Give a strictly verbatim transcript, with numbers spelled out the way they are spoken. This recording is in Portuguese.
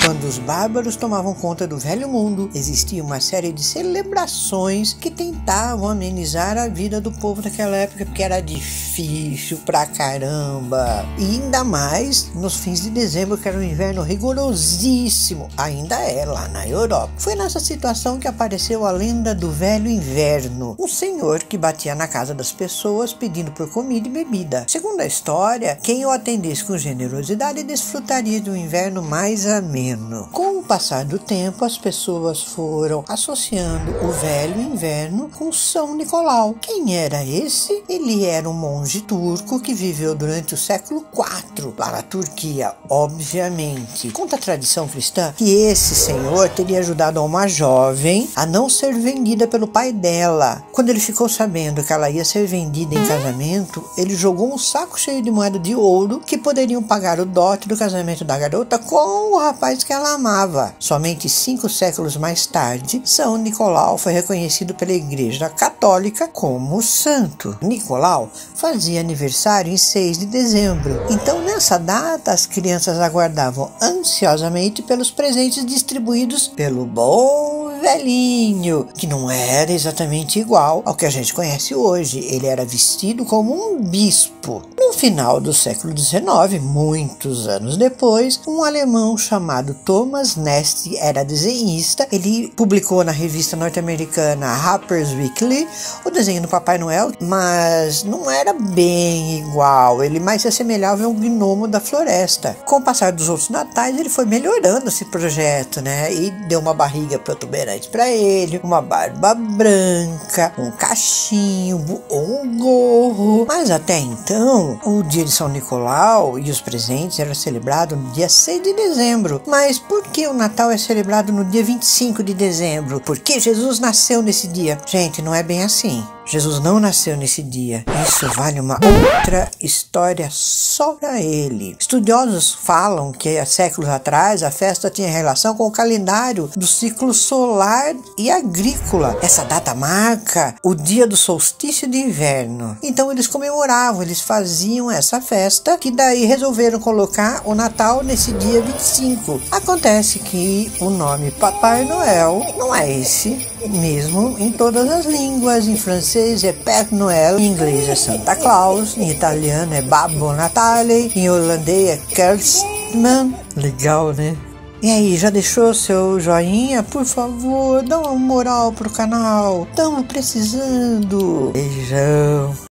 Quando os bárbaros tomavam conta do velho mundo, existia uma série de celebrações que tentavam amenizar a vida do povo daquela época, porque era difícil pra caramba. E ainda mais nos fins de dezembro, que era um inverno rigorosíssimo, ainda é lá na Europa. Foi nessa situação que apareceu a lenda do velho inverno, um senhor que batia na casa das pessoas pedindo por comida e bebida. Segundo a história, quem o atendesse com generosidade desfrutaria de um inverno mais ameno. Com o passar do tempo, as pessoas foram associando o velho inverno com São Nicolau. Quem era esse? Ele era um monge turco que viveu durante o século quatro lá na Turquia, obviamente. Conta a tradição cristã que esse senhor teria ajudado uma jovem a não ser vendida pelo pai dela. Quando ele ficou sabendo que ela ia ser vendida em casamento, ele jogou um saco cheio de moeda de ouro que poderiam pagar o dote do casamento da garota com o rapaz que ela amava. Somente cinco séculos mais tarde, São Nicolau foi reconhecido pela Igreja Católica como santo. Nicolau fazia aniversário em seis de dezembro. Então, nessa data, as crianças aguardavam ansiosamente pelos presentes distribuídos pelo bom velhinho, que não era exatamente igual ao que a gente conhece hoje. Ele era vestido como um bispo. No final do século dezenove, muitos anos depois, um alemão chamado Thomas Nast era desenhista. Ele publicou na revista norte-americana Harper's Weekly o desenho do Papai Noel, mas não era bem igual. Ele mais se assemelhava a um gnomo da floresta. Com o passar dos outros natais, ele foi melhorando esse projeto, né? E deu uma barriga protuberante para ele, uma barba branca, um cachimbo, um gorro. Mas até então, o dia de São Nicolau e os presentes eram celebrados no dia seis de dezembro. Mas por que o Natal é celebrado no dia vinte e cinco de dezembro? Porque Jesus nasceu nesse dia. Gente, não é bem assim. Jesus não nasceu nesse dia. Isso vale uma outra história só para ele. Estudiosos falam que há séculos atrás a festa tinha relação com o calendário do ciclo solar e agrícola. Essa data marca o dia do solstício de inverno. Então eles comemoravam, eles faziam essa festa, que daí resolveram colocar o Natal nesse dia vinte e cinco. Acontece que o nome Papai Noel não é esse mesmo em todas as línguas. Em francês é Père Noël, em inglês é Santa Claus, em italiano é Babbo Natale, em holandês é Kerstman. Legal, né? E aí, já deixou seu joinha? Por favor, dá uma moral pro canal. Estamos precisando. Beijão.